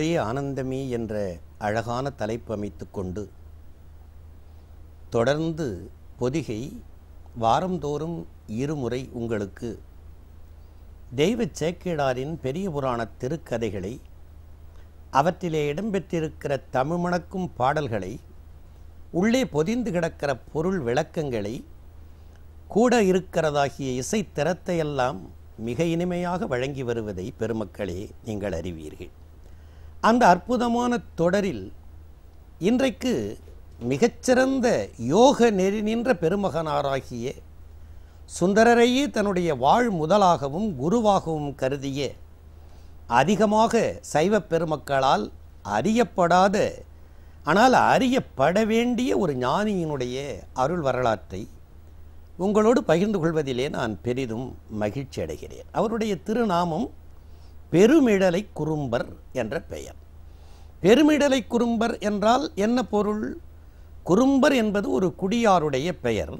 அருளே ஆனந்தமே என்ற அழகான தலைப்பு அமைத்து கொண்டு தொடர்ந்து பொதிகை வாரந்தோறும் இருமுறை உங்களுக்கு தெய்வச் சேக்கிழாரின் பெரிய புராண திருக்கதைகளை, அவற்றிலே இடம்பெற்றிருக்கிற தமிழ் மணக்கும் பாடல்களை, உள்ளே பொதிந்து கிடக்கிற பொருள் விளக்கங்களை, கூட இருக்கிறதாகிய இசைத்திறத்தையெல்லாம் மிக இனிமையாக வழங்கி வருவதை பெருமக்களே நீங்கள் அறிவீர்கள். அந்த அற்புதமான தொடரில் இன்றைக்கு மிகச்சிறந்த யோக நெறி நின்ற பெருமகனாராகிய சுந்தரரையே தன்னுடைய வாழ் முதலாகவும் குருவாகவும் கருதிய, அதிகமாக சைவ பெருமக்களால் அறியப்படாத ஆனால் அறியப்பட வேண்டிய ஒரு ஞானியினுடைய அருள் வரலாற்றை உங்களோடு பகிர்ந்து கொள்வதிலே நான் பெரிதும் மகிழ்ச்சி அடைகிறேன். அவருடைய திருநாமம் பெருமிடலை குறும்பர் என்ற பெயர். பெருமிடலை குறும்பர் என்றால் என்ன பொருள்? குறும்பர் என்பது ஒரு குடியாருடைய பெயர்.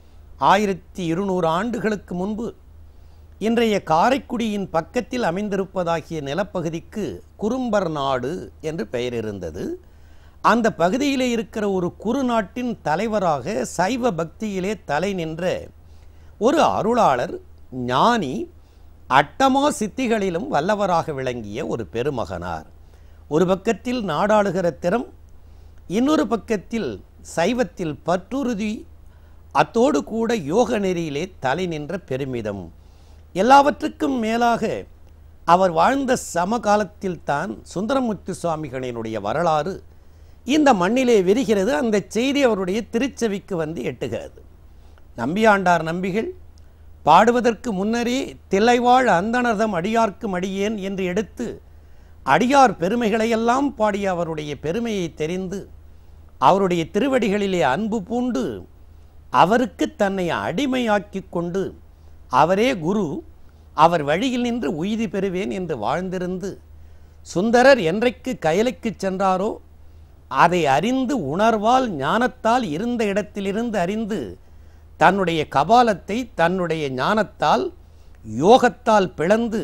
1200 ஆண்டுகளுக்கு முன்பு இன்றைய காரைக்குடியின் பக்கத்தில் அமைந்திருப்பதாகிய நிலப்பகுதிக்கு குறும்பர் நாடு என்று பெயர் இருந்தது. அந்த பகுதியிலே இருக்கிற ஒரு குறுநாட்டின் தலைவராக சைவ பக்தியிலே தலை நின்ற ஒரு அருளாளர், ஞானி, அட்டமா சித்திகளிலும் வல்லவராக விளங்கிய ஒரு பெருமகனார். ஒரு பக்கத்தில் நாடாளுகிற திறம், இன்னொரு பக்கத்தில் சைவத்தில் பற்றுறுதி, அத்தோடு கூட யோக நெறியிலே தலை நின்ற பெருமிதம். எல்லாவற்றுக்கும் மேலாக அவர் வாழ்ந்த சமகாலத்தில் தான் சுந்தரமூர்த்தி சுவாமிகளினுடைய வரலாறு இந்த மண்ணிலே விரிகிறது. அந்த செய்தி அவருடைய திருச்செவிக்கு வந்து எட்டுகிறது. நம்பியாண்டார் நம்பிகள் பாடுவதற்கு முன்னரே தில்லைவாழ் அந்தணர்தம் அடியார்க்கும் அடியேன் என்று எடுத்து அடியார் பெருமைகளையெல்லாம் பாடிய அவருடைய பெருமையை தெரிந்து அவருடைய திருவடிகளிலே அன்பு பூண்டு அவருக்கு தன்னை அடிமையாக்கி கொண்டு அவரே குரு, அவர் வழியில் நின்று உய்தி பெறுவேன் என்று வாழ்ந்திருந்து சுந்தரர் என்றைக்கு கயலுக்கு சென்றாரோ அதை அறிந்து உணர்வால் ஞானத்தால் இருந்த இடத்திலிருந்து அறிந்து தன்னுடைய கபாலத்தை தன்னுடைய ஞானத்தால் யோகத்தால் பிளந்து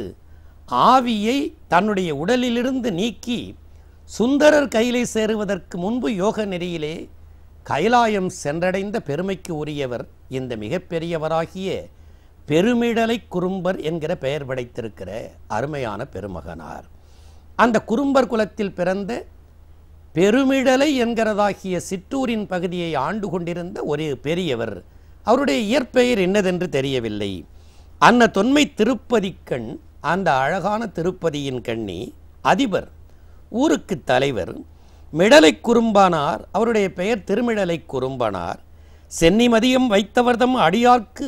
ஆவியை தன்னுடைய உடலிலிருந்து நீக்கி சுந்தரர் கையிலே சேருவதற்கு முன்பு யோக நெறியிலே கைலாயம் சென்றடைந்த பெருமைக்கு உரியவர் இந்த மிகப்பெரியவராகிய பெருமிடலை குறும்பர் என்கிற பெயர் படைத்திருக்கிற அருமையான பெருமகனார். அந்த குறும்பர் குலத்தில் பிறந்த பெருமிடலை என்கிறதாகிய சிற்றூரின் பகுதியை ஆண்டு கொண்டிருந்த ஒரு பெரியவர். அவருடைய இயற்பெயர் என்னதென்று தெரியவில்லை. அந்த தொன்மை திருப்பதிக்கண், அந்த அழகான திருப்பதியின் கண்ணி அதிபர், ஊருக்கு தலைவர் மிடலை குறும்பானார். அவருடைய பெயர் திருமிடலை குறும்பனார். சென்னி மதியம் வைத்தவர்தம் அடியார்க்கு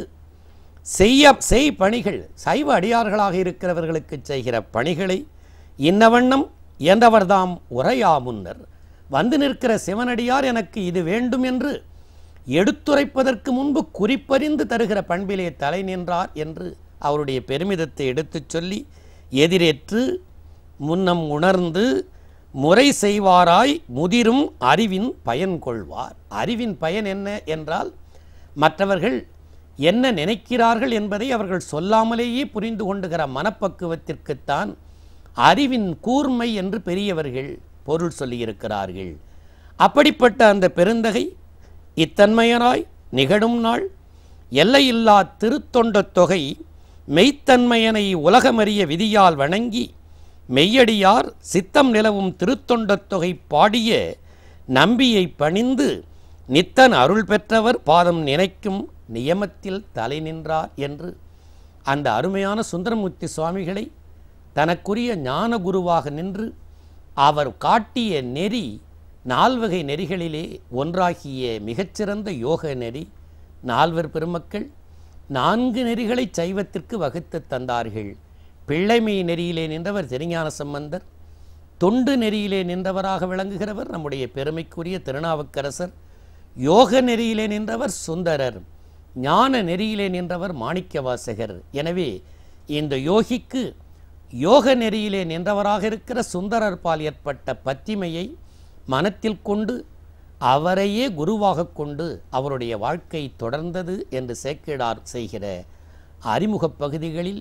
செய் பணிகள், சைவ அடியார்களாக இருக்கிறவர்களுக்கு செய்கிற பணிகளை இன்னவண்ணம் என்றவர்தாம் உரையா முன்னர் வந்து நிற்கிற சிவனடியார் எனக்கு இது வேண்டும் என்று எடுத்துரைப்பதற்கு முன்பு குறிப்பறிந்து தருகிற பண்பிலே தலை நின்றார் என்று அவருடைய பெருமிதத்தை எடுத்துச் சொல்லி எதிரேற்று முன்னம் உணர்ந்து முறை செய்வாராய் முதிரும் அறிவின் பயன் கொள்வார். அறிவின் பயன் என்ன என்றால் மற்றவர்கள் என்ன நினைக்கிறார்கள் என்பதை அவர்கள் சொல்லாமலேயே புரிந்து கொண்டுகிற மனப்பக்குவத்திற்குத்தான் அறிவின் கூர்மை என்று பெரியவர்கள் பொருள் சொல்லியிருக்கிறார்கள். அப்படிப்பட்ட அந்த பெருந்தகை இத்தன்மையனாய் நிகழும் நாள் எல்லையில்லா திருத்தொண்ட தொகை மெய்த்தன்மையனை உலகமறிய விதியால் வணங்கி மெய்யடியார் சித்தம் நிலவும் திருத்தொண்ட தொகை பாடிய நம்பியை பணிந்து நித்தன் அருள் பெற்றவர் பாதம் நினைக்கும் நியமத்தில் தலை நின்றார் என்று அந்த அருமையான சுந்தரமூர்த்தி சுவாமிகளை தனக்குரிய ஞான குருவாக நின்று அவர் காட்டிய நெறி 4 வகை நெறிகளிலே ஒன்றாகிய மிகச்சிறந்த யோக நெறி. 4 பெருமக்கள் 4 நெறிகளை சைவத்திற்கு வகுத்து தந்தார்கள். பிள்ளைமை நெறியிலே நின்றவர் திருஞான சம்பந்தர், தொண்டு நெறியிலே நின்றவராக விளங்குகிறவர் நம்முடைய பெருமைக்குரிய திருநாவுக்கரசர், யோக நெறியிலே நின்றவர் சுந்தரர், ஞான நெறியிலே நின்றவர் மாணிக்கவாசகர். எனவே இந்த யோகிக்கு யோக நெறியிலே நின்றவராக இருக்கிற சுந்தரர் பால் ஏற்பட்ட பத்திமையை மனத்தில் கொண்டு அவரையே குருவாக கொண்டு அவருடைய வாழ்க்கை தொடர்ந்தது என்று சேக்கிழார் செய்கிற அறிமுக பகுதிகளில்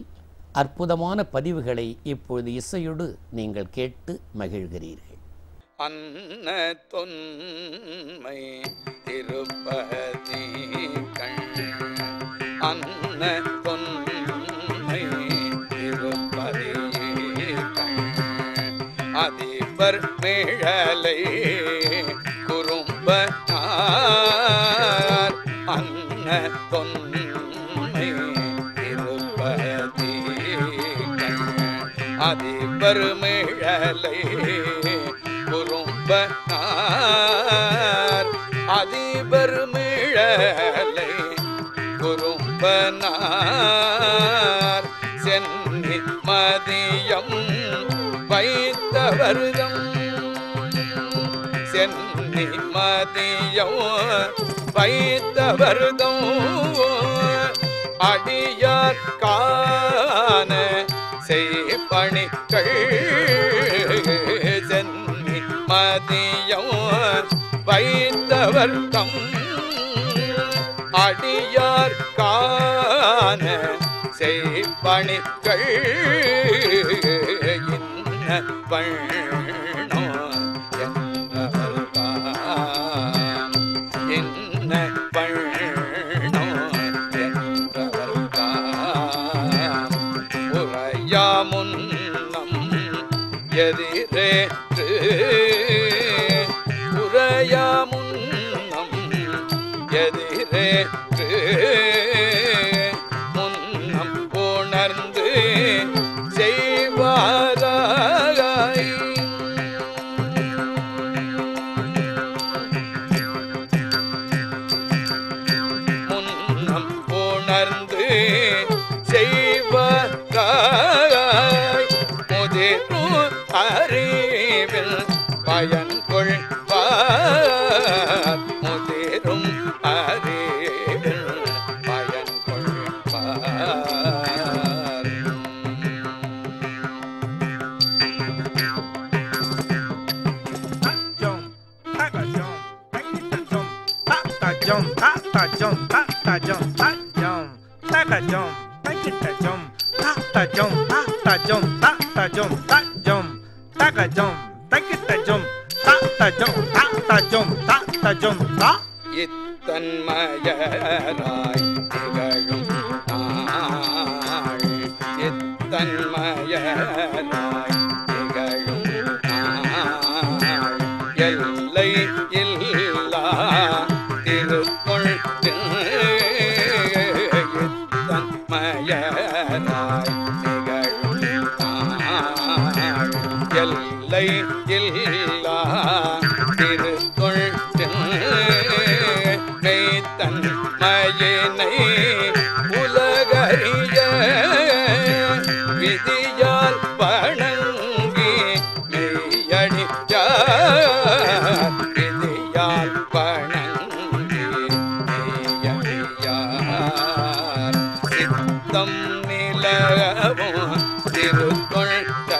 அற்புதமான பதிவுகளை இப்பொழுது இசையோடு நீங்கள் கேட்டு மகிழ்கிறீர்கள். அன்ன தொன்மை திருப்பதி கண், அன்ன தொன்மை திருப்பதி கண், அதிபர் மேழலை குறும்ப அன்ன தொன்மை திருப்பதி கண், அதிபர் மேழலை குறும்பனார், அதிபர் மிழலை குறும்பனார், சென்னி மதியம் வைத்தவர்தம், சென்னி மதியம் வைத்தவர்தம், அடியார் காண செய்பணிகள், சென்னி மதியம் வைத்தவர் தம், அடியார் காண செய்பணிகள், இன்ன வண்ணோ என்பவர் தாம், இன்ன வண்ணோ என்பவர் தாம், உரையாமுன்னம் எதிரேற்று, உரையாமுன்னம் எதிரேற்று, முன்னம் உணர்ந்து செய்வாராய், முன்னம் உணர்ந்து செய்வாராய், முதிரும் அறிவில் பயன் கொள்வார், முதிரும் அறிவில் பயன் கொள்வார். இத்தன்மயராய் திகழும் நாள், இத்தன்மயராய் திகழும் நாள், எல்லை இல்லா திருக்கொள், இத்தன்மயராய் திகழும் நாள், எல்லை இல்லா திருக்கொள், மெய்த்தன் மயினை உலகறிய விதியால் வணங்கி மெய்யடியார், விதியால் வணங்கி மெய்யடியார், சித்தம் நிலவும் திருக்கொள்,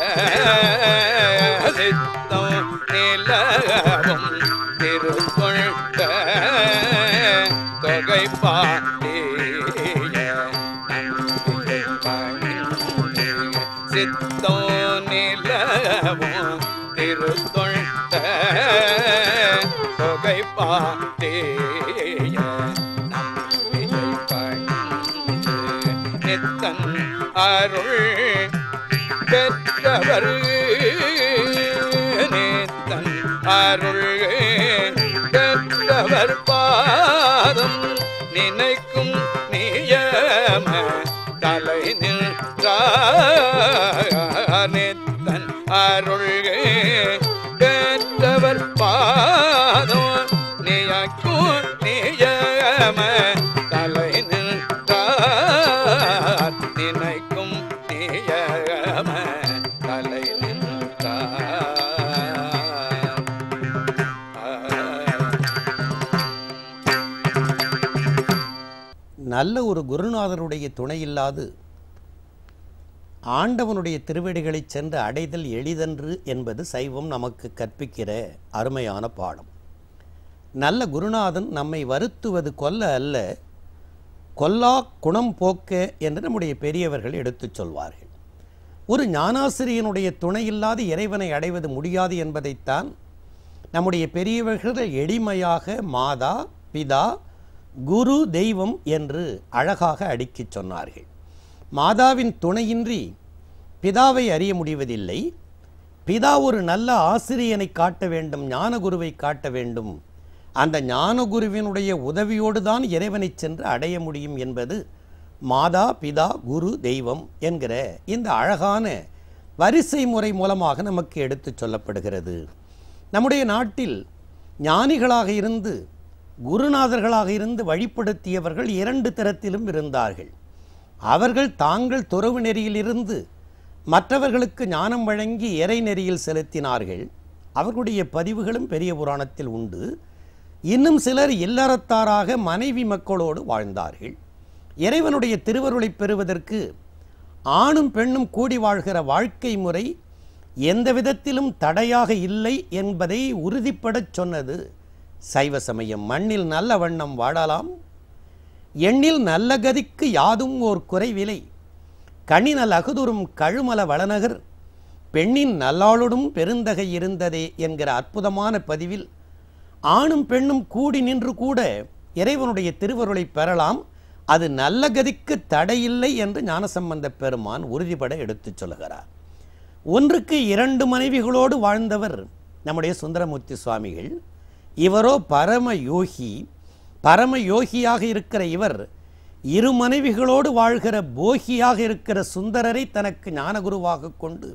சித்தம் நிலவும் திருக்கொள், தொகை பாடிய நம்பிக்கை பணிந்து, சித்தோ நிலவும் திருத்தொள், தொகை பாடிய நம்பிக்கை பணிந்து, நித்தன் அருள் பெற்றவர், நித்தன் அருள் பெற்றவர் பாதம் நினைக்கும் நியம தலை நின்றார், நித்தன் அருள் பெற்றவர் பாதம் நினைக்கும் நியம தலை நின்றார், நினைக்கும் நியம தலை நின்றார். நல்ல ஒரு குருநாதருடைய துணையில்லாது ஆண்டவனுடைய திருவடிகளைச் சென்று அடைதல் எளிதன்று என்பது சைவம் நமக்கு கற்பிக்கிற அருமையான பாடம். நல்ல குருநாதன் நம்மை வருத்துவது கொல்ல அல்ல, கொல்லா குணம் போக்க என்று நம்முடைய பெரியவர்கள் எடுத்துச் சொல்வார்கள். ஒரு ஞானாசிரியனுடைய துணையில்லாத இறைவனை அடைவது முடியாது என்பதைத்தான் நம்முடைய பெரியவர்கள் எளிமையாக மாதா பிதா குரு தெய்வம் என்று அழகாக அடுக்கிச் சொன்னார்கள். மாதாவின் துணையின்றி பிதாவை அறிய முடிவதில்லை. பிதா ஒரு நல்ல ஆசிரியனை காட்ட வேண்டும், ஞானகுருவை காட்ட வேண்டும். அந்த ஞானகுருவினுடைய உதவியோடு தான் இறைவனை சென்று அடைய முடியும் என்பது மாதா பிதா குரு தெய்வம் என்கிற இந்த அழகான வரிசை முறை மூலமாக நமக்கு எடுத்துச் சொல்லப்படுகிறது. நம்முடைய நாட்டில் ஞானிகளாக இருந்து குருநாதர்களாக இருந்து வழிப்படுத்தியவர்கள் 2 தரத்திலும் இருந்தார்கள். அவர்கள் தாங்கள் துறவு நெறியிலிருந்து மற்றவர்களுக்கு ஞானம் வழங்கி இறை நெறியில் செலுத்தினார்கள். அவர்களுடைய பதிவுகளும் பெரிய புராணத்தில் உண்டு. இன்னும் சிலர் இல்லறத்தாராக மனைவி மக்களோடு வாழ்ந்தார்கள். இறைவனுடைய திருவருளை பெறுவதற்கு ஆணும் பெண்ணும் கூடி வாழ்கிற வாழ்க்கை முறை எந்த விதத்திலும் தடையாக இல்லை என்பதை உறுதிப்படச் சொன்னது சைவ சமயம். மண்ணில் நல்ல வண்ணம் வாழலாம், எண்ணில் நல்ல கதிக்கு யாதும் ஓர் குறைவிலை, கணினல் அகுதுரும் கழுமல வளநகர் பெண்ணின் நல்லாளொடும் பெருந்தகை இருந்ததே என்கிற அற்புதமான பதிவில் ஆணும் பெண்ணும் கூடி நின்று கூட இறைவனுடைய திருவருளை பெறலாம், அது நல்ல கதிக்கு தடையில்லை என்று ஞானசம்பந்த பெருமான் உறுதிபட எடுத்துச் சொல்கிறார். ஒன்றுக்கு 2 மனைவிகளோடு வாழ்ந்தவர் நம்முடைய சுந்தரமூர்த்தி சுவாமிகள். இவரோ பரம யோகி. பரம யோகியாக இருக்கிற இவர் 2 மனைவிகளோடு வாழ்கிற போகியாக இருக்கிற சுந்தரரை தனக்கு ஞானகுருவாக கொண்டு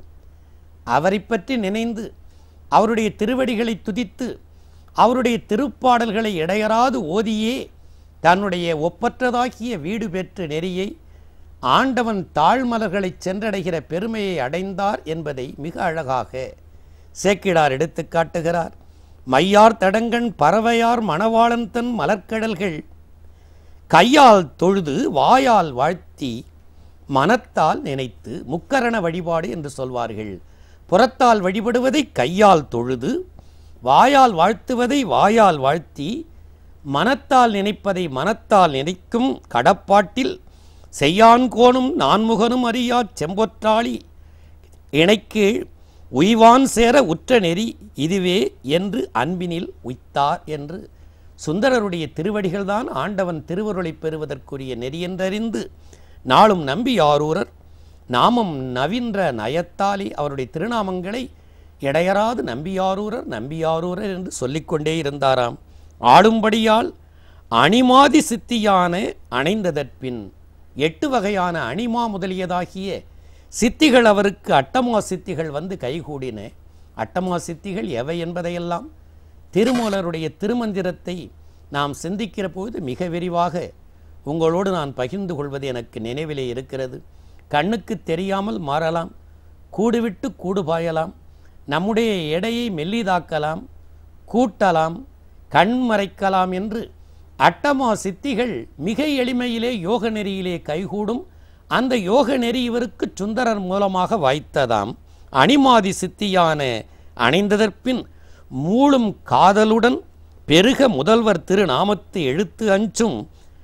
அவரை பற்றி நினைந்து அவருடைய திருவடிகளை துதித்து அவருடைய திருப்பாடல்களை இடையறாது ஓதியே தன்னுடைய ஒப்பற்றதாகிய வீடு பெற்று நெறியை ஆண்டவன் தாழ்மலர்களை சென்றடைகிற பெருமையை அடைந்தார் என்பதை மிக அழகாக சேக்கிழார் எடுத்து காட்டுகிறார். மையார் தடங்கண் பறவையார் மணவாளன் தன் மலர்க்கடல்கள் கையால் தொழுது வாயால் வாழ்த்தி மனத்தால் நினைத்து, முக்கரண வழிபாடு என்று சொல்வார்கள். புறத்தால் வழிபடுவதை கையால் தொழுது, வாயால் வாழ்த்துவதை வாயால் வாழ்த்தி, மனத்தால் நினைப்பதை மனத்தால் நினைக்கும் கடப்பாட்டில் செய்யான்கோனும் நான்முகனும் அறியா செம்பொற்றாளி இணைக்கீழ் உய்வான் சேர உற்ற நெறி இதுவே என்று அன்பினில் உய்த்தார் என்று சுந்தரருடைய திருவடிகள்தான் ஆண்டவன் திருவருளை பெறுவதற்குரிய நெறியென்றறிந்து நாளும் நம்பியாரூரர் நாமம் நவின்ற நயத்தாலே அவருடைய திருநாமங்களை இடையறாது நம்பியாரூரர் நம்பியாரூரர் என்று சொல்லிக்கொண்டே இருந்தாராம். ஆடும்படியால் அணிமாதி சித்தியான அணைந்ததற்பின் 8 வகையான அணிமா முதலியதாகிய சித்திகள் அவருக்கு அட்டமா சித்திகள் வந்து கைகூடின. அட்டமா சித்திகள் எவை என்பதையெல்லாம் திருமூலருடைய திருமந்திரத்தை நாம் சிந்திக்கிற போது மிக விரிவாக உங்களோடு நான் பகிர்ந்து கொள்வது எனக்கு நினைவிலே இருக்கிறது. கண்ணுக்கு தெரியாமல் மாறலாம், கூடுவிட்டு கூடு பாயலாம், நம்முடைய எடையை மெல்லிதாக்கலாம், கூட்டலாம், கண் மறைக்கலாம் என்று அட்டமா சித்திகள் மிக எளிமையிலே யோக நெறியிலே கைகூடும். அந்த யோக நெறி இவருக்கு சுந்தரர் மூலமாக வாய்த்ததாம். அணிமாதி சித்தியான அணைந்ததற்பின் மூளும் காதலுடன் பெருக முதல்வர் திருநாமத்து எழுத்து அஞ்சும்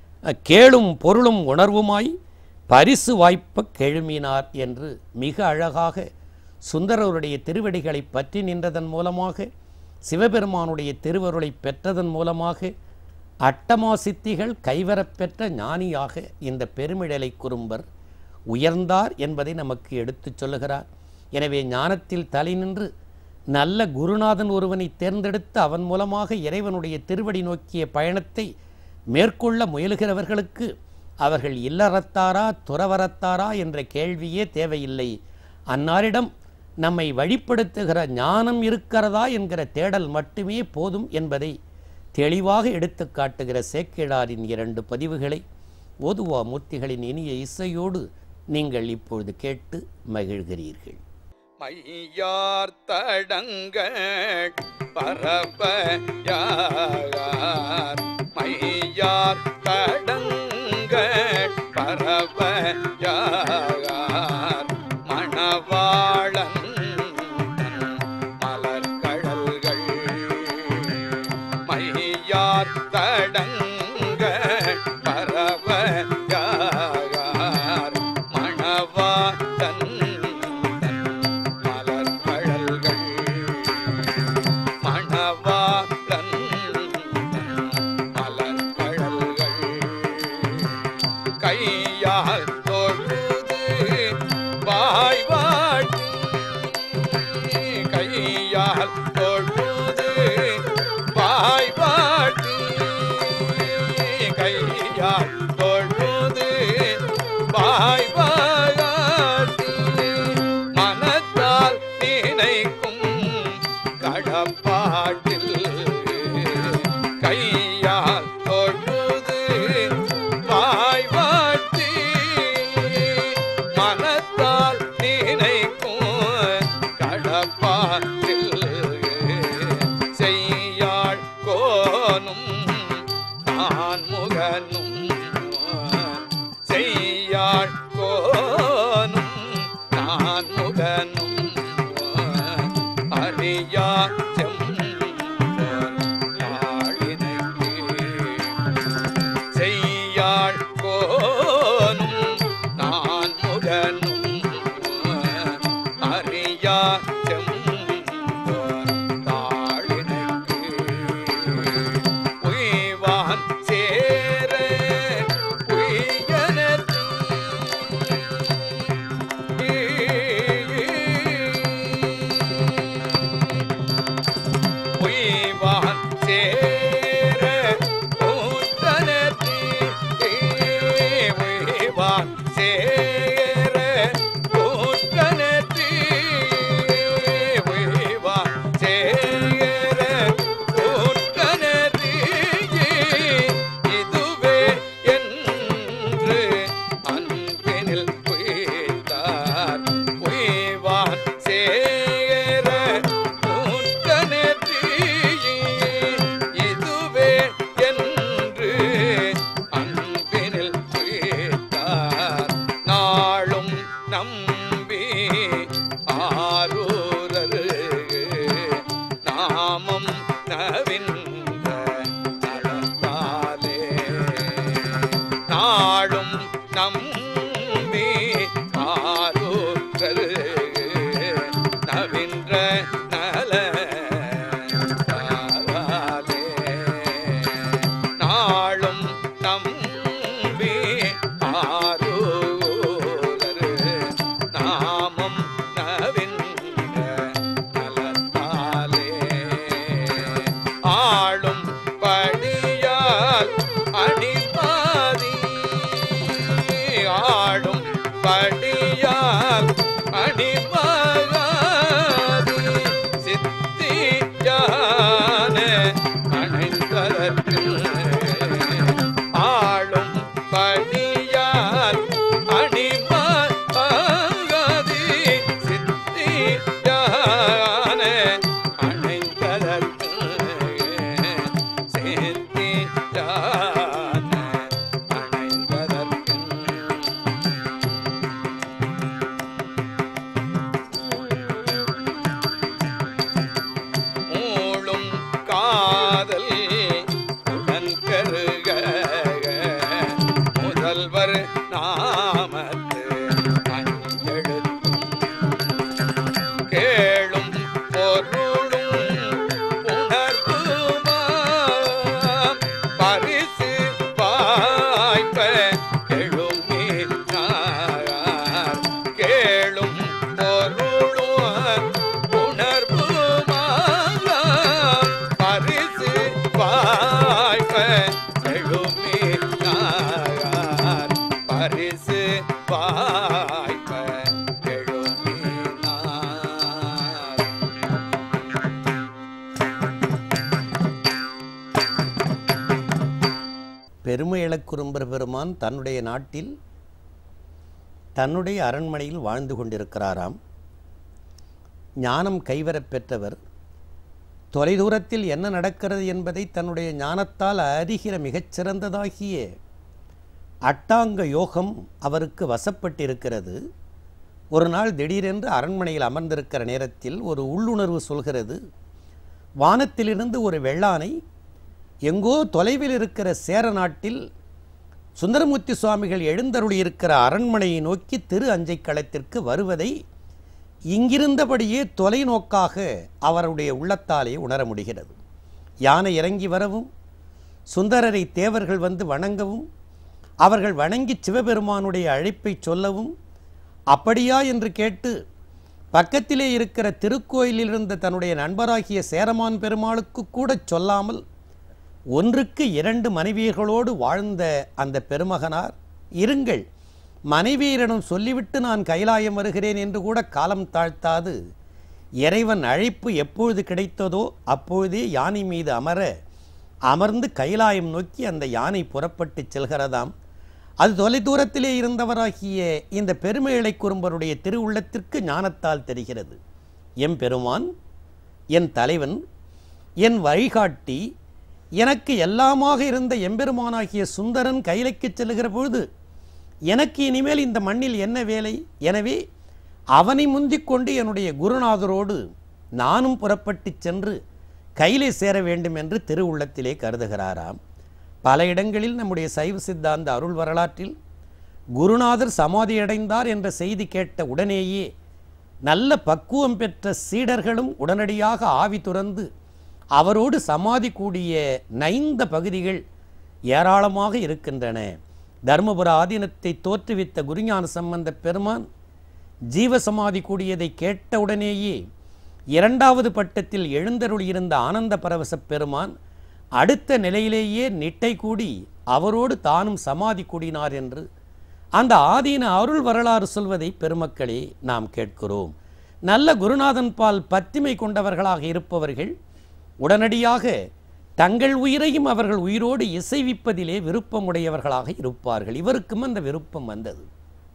கேளும் பொருளும் உணர்வுமாய் பரிசு வாய்ப்ப கெழுமினார் என்று மிக அழகாக சுந்தரருடைய திருவடிகளை பற்றி நின்றதன் மூலமாக சிவபெருமானுடைய திருவருளை பெற்றதன் மூலமாக அட்டமா சித்திகள் கைவரப்பெற்ற ஞானியாக இந்த பெருமிழலை குறும்பர் உயர்ந்தார் என்பதை நமக்கு எடுத்துச் சொல்லுகிறார். எனவே ஞானத்தில் தலை நின்று நல்ல குருநாதன் ஒருவனை தேர்ந்தெடுத்து அவன் மூலமாக இறைவனுடைய திருவடி நோக்கிய பயணத்தை மேற்கொள்ள முயலுகிறவர்களுக்கு அவர்கள் இல்லறத்தாரா துறவரத்தாரா என்ற கேள்வியே தேவையில்லை. அன்னாரிடம் நம்மை வழிப்படுத்துகிற ஞானம் இருக்கிறதா என்கிற தேடல் மட்டுமே போதும் என்பதை தெளிவாக எடுத்து காட்டுகிற சேக்கிழாரின் 2 பதிவுகளை ஓதுவா மூர்த்திகளின் இனிய இசையோடு நீங்கள் இப்பொழுது கேட்டு மகிழ்கிறீர்கள். மையார் தடங்கள் பரவையார் மையார் தடங்கள் பரவையார் மணவாளன் மலர்கடல்கள் மையார் தடங்கள் பரவையார் தொழுது வாய்பாட்டி கையால் தொழுது வாய்பாட்டி மனத்தால் நினைக்கும் கடப்பாட்டில் கையால் தொழுது வாய்பாட்டி மனத்தால் நினைக்கும் கடப்பாட்டில் செய்யாள் கோனும் நான் முகனும் செய்யாள் கோனும் நான் முகனும் அறியா செய்யாள் கோனும் நான் முகனும் அறியா தாளினுக்கு உய்வான் சேர உய்யனத்து உய்வான் சேர கூட்டனத்து உய்வான் சேர கூட்டனத்து உய்வான் சேர கூட்டனத்து இதுவே என்று அன்பினில் உய்தார் உய்வான் சேர கூட்டனத்து இதுவே என்று அன்பினில் உய்தார் நாளும் நம்பி ஆரூரரு நாமம் நவின்ற நலத்தாலே நாளும் நம்பி ஆரூரரு நவின்ற நலத்தாலே நாளும் நம்பி ஆரூரரு நாமம் நவின்ற நலத்தாலே ஆளும் படியால் அணிமாதி ஆளும் படியால் அணிமாதி சித்தியான அணைந்ததற்கு ஆளும் படியால் அணிமாதி சித்தியான அணைந்ததற்கு சித்தியான அணைந்ததற்கு மூளும் காதல் உடன் கருக முதல்வர் நாமத்து அஞ்செழுத்தும் கேளும் பொருளும் உணர்வுமாம் பரிசு வாய்ப்ப எழுமினார் கேளும் பொருளும் உணர்வுமாம் பரிசு வாய்ப்ப எழுமினார் பரிசு வாய்ப்ப எழுமினார் பெருமை இழக்குறும்பர் பெருமான் தன்னுடைய நாட்டில் தன்னுடைய அரண்மனையில் வாழ்ந்து கொண்டிருக்கிறாராம். ஞானம் கைவரப் பெற்றவர். தொலைதூரத்தில் என்ன நடக்கிறது என்பதை தன்னுடைய ஞானத்தால் அறிகிற மிகச்சிறந்ததாகிய அட்டாங்க யோகம் அவருக்கு வசப்பட்டிருக்கிறது. ஒரு நாள் திடீரென்று அரண்மனையில் அமர்ந்திருக்கிற நேரத்தில் ஒரு உள்ளுணர்வு சொல்கிறது, வானத்திலிருந்து ஒரு வெள்ளானை எங்கோ தொலைவில் இருக்கிற சேர நாட்டில் சுந்தரமூர்த்தி சுவாமிகள் எழுந்தருளியிருக்கிற அரண்மனையை நோக்கி திரு அஞ்சை களத்திற்கு வருவதை இங்கிருந்தபடியே தொலைநோக்காக அவருடைய உள்ளத்தாலே உணர முடிகிறது. யானை இறங்கி வரவும், சுந்தரரை தேவர்கள் வந்து வணங்கவும், அவர்கள் வணங்கி சிவபெருமானுடைய அழைப்பை சொல்லவும், அப்படியா என்று கேட்டு பக்கத்திலே இருக்கிற திருக்கோயிலில் இருந்த தன்னுடைய நண்பராகிய சேரமான் பெருமாளுக்கு கூட சொல்லாமல் ஒன்றுக்கு 2 மனைவியர்களோடு வாழ்ந்த அந்த பெருமகனார், இருங்கள், மனைவியரிடம் சொல்லிவிட்டு நான் கைலாயம் வருகிறேன் என்று கூட காலம் தாழ்த்தாது இறைவன் அழைப்பு எப்பொழுது கிடைத்ததோ அப்பொழுதே யானை மீது அமர்ந்து கைலாயம் நோக்கி அந்த யானை புறப்பட்டு செல்கிறதாம். அது தொலைதூரத்திலே இருந்தவராகிய இந்த பெருமைகளை குறும்பருடைய திருவுள்ளத்திற்கு ஞானத்தால் தெரிகிறது. எம் பெருமான், என் தலைவன், என் வழிகாட்டி, எனக்கு எல்லாமாக இருந்த எம்பெருமானாகிய சுந்தரன் கைலைக்கு செல்லுகிற பொழுது எனக்கு இனிமேல் இந்த மண்ணில் என்ன வேலை? எனவே அவனை முந்திக் கொண்டு என்னுடைய குருநாதரோடு நானும் புறப்பட்டு சென்று கையிலே சேர வேண்டும் என்று திருவுள்ளத்திலே கருதுகிறாராம். பல இடங்களில் நம்முடைய சைவ சித்தாந்த அருள் வரலாற்றில் குருநாதர் சமாதியடைந்தார் என்ற செய்தி கேட்ட உடனேயே நல்ல பக்குவம் பெற்ற சீடர்களும் உடனடியாக ஆவி துறந்து அவரோடு சமாதி கூடிய நைந்த பகுதிகள் ஏராளமாக இருக்கின்றன. தர்மபுர ஆதீனத்தை தோற்றுவித்த குருஞான சம்பந்த பெருமான் ஜீவசமாதி கூடியதை கேட்டவுடனேயே 2வது பட்டத்தில் எழுந்தருள் இருந்த ஆனந்த பரவச பெருமான் அடுத்த நிலையிலேயே நிட்டை கூடி அவரோடு தானும் சமாதி கூடினார் என்று அந்த ஆதீன அருள் வரலாறு சொல்வதை பெருமக்களே நாம் கேட்கிறோம். நல்ல குருநாதன் பால் பத்திமை கொண்டவர்களாக இருப்பவர்கள் உடனடியாக தங்கள் உயிரையும் அவர்கள் உயிரோடு இசைவிப்பதிலே விருப்பமுடையவர்களாக இருப்பார்கள். இவருக்கும் அந்த விருப்பம் வந்தது.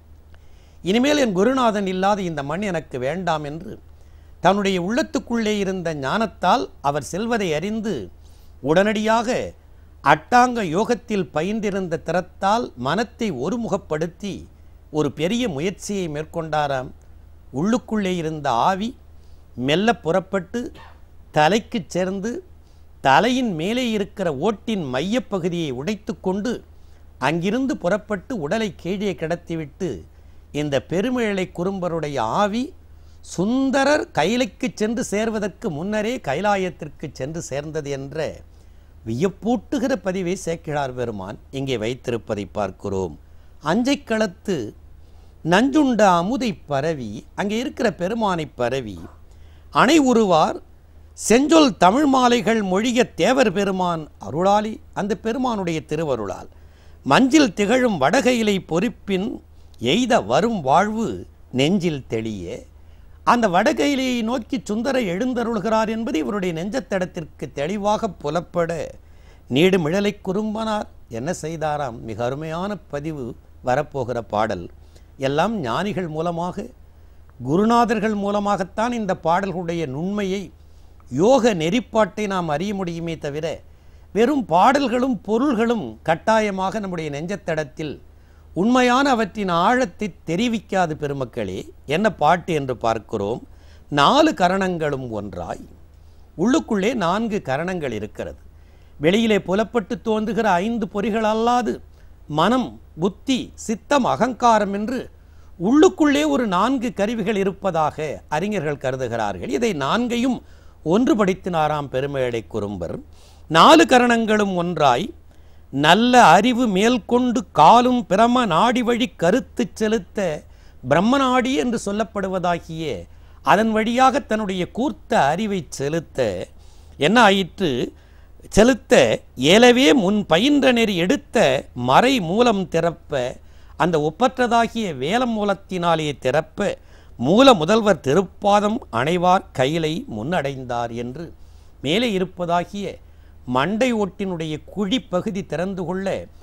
இனிமேல் என் குருநாதன் இல்லாத இந்த மண் எனக்கு வேண்டாம் என்று தன்னுடைய உள்ளத்துக்குள்ளே இருந்த ஞானத்தால் அவர் செல்வதை அறிந்து உடனடியாக அட்டாங்க யோகத்தில் பயின்றிருந்த திறத்தால் மனத்தை ஒருமுகப்படுத்தி ஒரு பெரிய முயற்சியை மேற்கொண்டாராம். உள்ளுக்குள்ளே இருந்த ஆவி மெல்ல புறப்பட்டு தலைக்கு சேர்ந்து தலையின் மேலே இருக்கிற ஓட்டின் மையப்பகுதியை உடைத்து கொண்டு அங்கிருந்து புறப்பட்டு உடலை கீழே கிடத்திவிட்டு இந்த பெருமிழலை குறும்பருடைய ஆவி சுந்தரர் கைலைக்கு சென்று சேர்வதற்கு முன்னரே கைலாயத்திற்கு சென்று சேர்ந்தது என்ற வியப்பூட்டுகிற பதிவை சேக்கிழார் பெருமான் இங்கே வைத்திருப்பதை பார்க்கிறோம். அஞ்சைக்களத்து நஞ்சுண்ட அமுதை பரவி அங்கே இருக்கிற பெருமானை பரவி அணை உருவார் செஞ்சொல் தமிழ் மாலைகள் மொழிய தேவர் பெருமான் அருளாளி அந்த பெருமானுடைய திருவருளால் மஞ்சில் திகழும் வடகையிலை பொறிப்பின் எய்த வரும் வாழ்வு நெஞ்சில் தெளிய அந்த வடகையிலையை நோக்கி சுந்தர எழுந்தருள்கிறார் என்பது இவருடைய நெஞ்சத்தடத்திற்கு தெளிவாக புலப்பட நீடுமிழலை குறும்பனார் என்ன செய்தாராம்? மிக அருமையான பதிவு வரப்போகிற பாடல். எல்லாம் ஞானிகள் மூலமாக குருநாதர்கள் மூலமாகத்தான் இந்த பாடல்களுடைய நுண்மையை யோக நெறிப்பாட்டை நாம் அறிய முடியுமே தவிர வெறும் பாடல்களும் பொருள்களும் கட்டாயமாக நம்முடைய நெஞ்சத்தடத்தில் உண்மையான அவற்றின் ஆழத்தை தெரிவிக்காது. பெருமக்களே, என்ன பாட்டு என்று பார்க்கிறோம். 4 கரணங்களும் ஒன்றாய். உள்ளுக்குள்ளே 4 கரணங்கள் இருக்கிறது. வெளியிலே புலப்பட்டு தோன்றுகிற 5 பொறிகள் அல்லாது மனம், புத்தி, சித்தம், அகங்காரம் என்று உள்ளுக்குள்ளே ஒரு 4 கருவிகள் இருப்பதாக அறிஞர்கள் கருதுகிறார்கள். இதை 4ஐயும் ஒன்றுபடுத்தினாராம் பெருமிழலை குறும்பர். 4 கரணங்களும் ஒன்றாய் நல்ல அறிவு மேல்கொண்டு காலும் பிரம நாடி வழி கருத்து செலுத்த பிரம்மநாடி என்று சொல்லப்படுவதாகிய அதன் வழியாக தன்னுடைய கூர்த்த அறிவை செலுத்த என்ன ஆயிற்று? செலுத்த ஏலவே முன் பயின்ற நெறி எடுத்த மறை மூலம் திறப்ப அந்த ஒப்பற்றதாகிய வேலம் மூலத்தினாலே திறப்ப மூல முதல்வர் திருப்பாதம் அணைவார் கையிலை முன்னடைந்தார் என்று மேலே இருப்பதாகிய மண்டை ஓட்டினுடைய குழிப்பகுதி திறந்து கொள்ள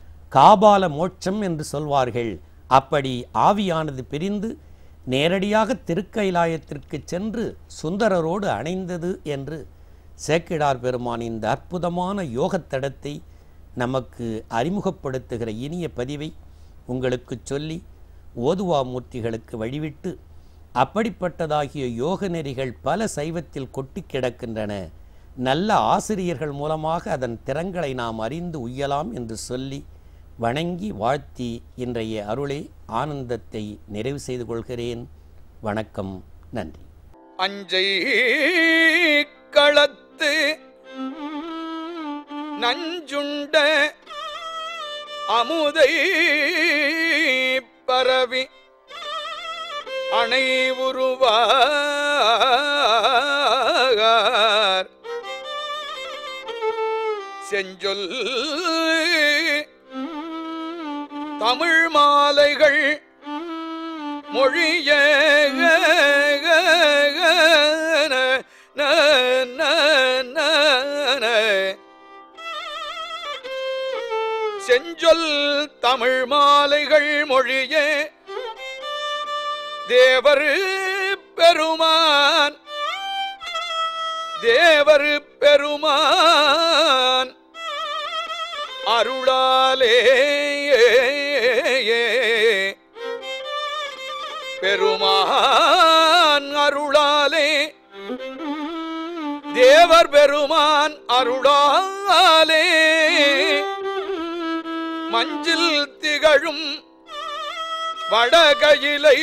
காபால மோட்சம் என்று சொல்வார்கள். அப்படி ஆவியானது பிரிந்து நேரடியாக திருக்கைலாயத்திற்கு சென்று சுந்தரரோடு அணைந்தது என்று சேக்கிழார் பெருமான் இந்த அற்புதமான யோகத்தடத்தை நமக்கு அறிமுகப்படுத்துகிற இனிய பதிவை உங்களுக்கு சொல்லி ஓதுவா மூர்த்திகளுக்கு வழிவிட்டு அப்படிப்பட்டதாகிய யோக நெறிகள் பல சைவத்தில் கொட்டி கிடக்கின்றன. நல்ல ஆசிரியர்கள் மூலமாக அதன் திறங்களை நாம் அறிந்து உய்யலாம் என்று சொல்லி வணங்கி வாழ்த்தி இன்றைய அருளை ஆனந்தத்தை நிறைவு செய்து கொள்கிறேன். வணக்கம், நன்றி. அஞ்சை களத்து நஞ்சுண்ட அமுதை பரவி அணை உருவார் செஞ்சொல் தமிழ் மாலைகள் மொழிய செஞ்சொல் தமிழ் மாலைகள் மொழிய தேவர் பெருமான் அருளாலே பெருமான் அருளாலே தேவர் பெருமான் அருளாலே மஞ்சில் திகழும் வடகையிலை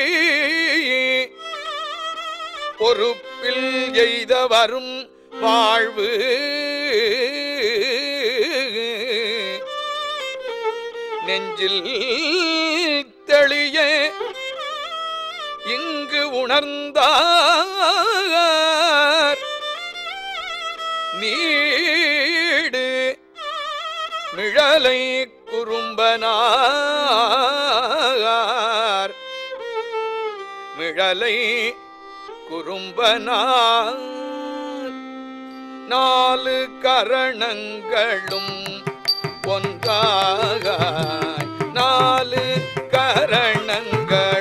பொறுப்பில் எய்த வரும் வாழ்வு நெஞ்சில் தெளிய இங்கு உணர்ந்தார் நீடு மிழலை குறும்பனார் மிழலை குறும்பனார் நாலு கரணங்களும் ஒன்றாக நாலு கரணங்கள்